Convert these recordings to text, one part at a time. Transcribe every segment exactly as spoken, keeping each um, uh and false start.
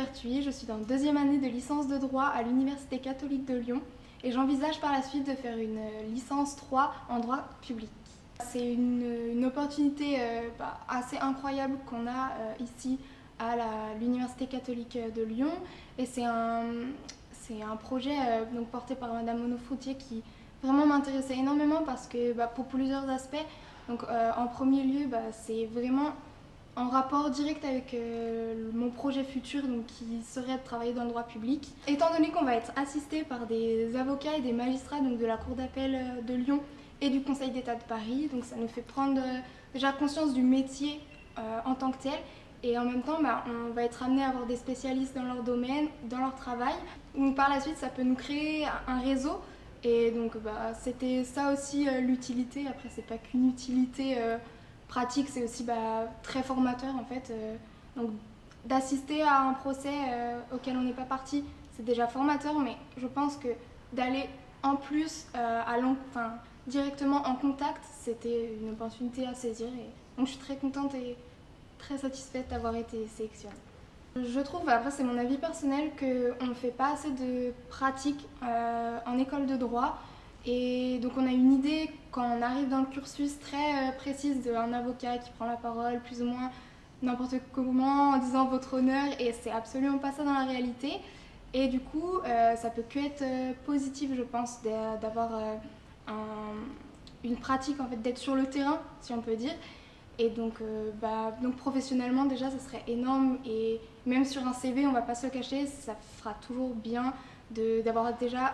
Berthuis, je suis en deuxième année de licence de droit à l'Université catholique de Lyon et j'envisage par la suite de faire une licence trois en droit public. C'est une, une opportunité euh, bah, assez incroyable qu'on a euh, ici à l'Université catholique de Lyon et c'est un, c'est un projet euh, donc, porté par Madame Monod-Froutier qui vraiment m'intéressait énormément parce que bah, pour plusieurs aspects. Donc, euh, en premier lieu, bah, c'est vraiment en rapport direct avec euh, mon projet futur donc, qui serait de travailler dans le droit public. Étant donné qu'on va être assisté par des avocats et des magistrats donc, de la Cour d'appel de Lyon et du Conseil d'État de Paris, donc ça nous fait prendre euh, déjà conscience du métier euh, en tant que tel. Et en même temps, bah, on va être amené à avoir des spécialistes dans leur domaine, dans leur travail. Donc, par la suite, ça peut nous créer un réseau. Et donc, bah, c'était ça aussi euh, l'utilité. Après, c'est pas qu'une utilité euh, pratique, c'est aussi bah, très formateur en fait. Euh, donc, d'assister à un procès euh, auquel on n'est pas parti, c'est déjà formateur, mais je pense que d'aller en plus euh, à enfin, directement en contact, c'était une opportunité à saisir. Et donc, je suis très contente et très satisfaite d'avoir été sélectionnée. Je trouve, après c'est mon avis personnel, qu'on ne fait pas assez de pratique euh, en école de droit et donc on a une idée quand on arrive dans le cursus très euh, précise d'un avocat qui prend la parole plus ou moins n'importe comment en disant votre honneur et c'est absolument pas ça dans la réalité et du coup euh, ça peut que être euh, positif je pense d'avoir euh, un, une pratique en fait d'être sur le terrain si on peut dire. Et donc, euh, bah, donc professionnellement déjà ça serait énorme et même sur un C V on va pas se le cacher, ça fera toujours bien d'avoir déjà,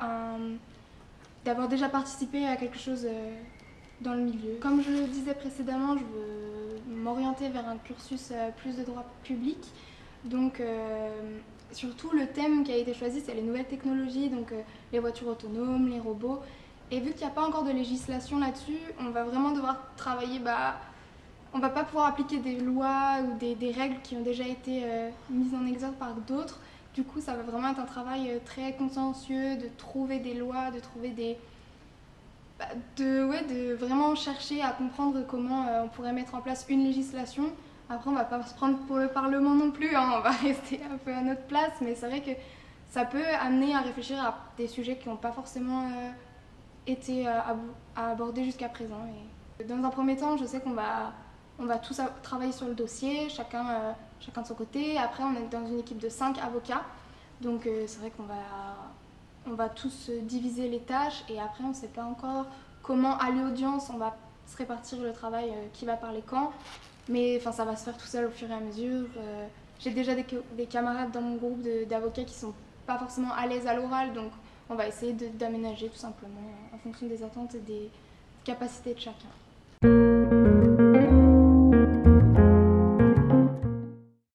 d'avoir déjà participé à quelque chose euh, dans le milieu. Comme je le disais précédemment, je veux m'orienter vers un cursus euh, plus de droit public. Donc euh, surtout le thème qui a été choisi c'est les nouvelles technologies, donc euh, les voitures autonomes, les robots. Et vu qu'il n'y a pas encore de législation là-dessus, on va vraiment devoir travailler bah, on ne va pas pouvoir appliquer des lois ou des, des règles qui ont déjà été euh, mises en exergue par d'autres. Du coup, ça va vraiment être un travail euh, très consciencieux de trouver des lois, de trouver des... Bah, de, ouais, de vraiment chercher à comprendre comment euh, on pourrait mettre en place une législation. Après, on ne va pas se prendre pour le Parlement non plus, hein, on va rester un peu à notre place, mais c'est vrai que ça peut amener à réfléchir à des sujets qui n'ont pas forcément euh, été euh, abordés jusqu'à présent. Et dans un premier temps, je sais qu'on va... On va tous travailler sur le dossier, chacun, euh, chacun de son côté. Après, on est dans une équipe de cinq avocats. Donc, euh, c'est vrai qu'on va, on va tous diviser les tâches. Et après, on ne sait pas encore comment, à l'audience, on va se répartir le travail, euh, qui va parler quand. Mais enfin, ça va se faire tout seul au fur et à mesure. Euh, J'ai déjà des, des camarades dans mon groupe d'avocats qui ne sont pas forcément à l'aise à l'oral. Donc, on va essayer d'aménager tout simplement en fonction des attentes et des capacités de chacun.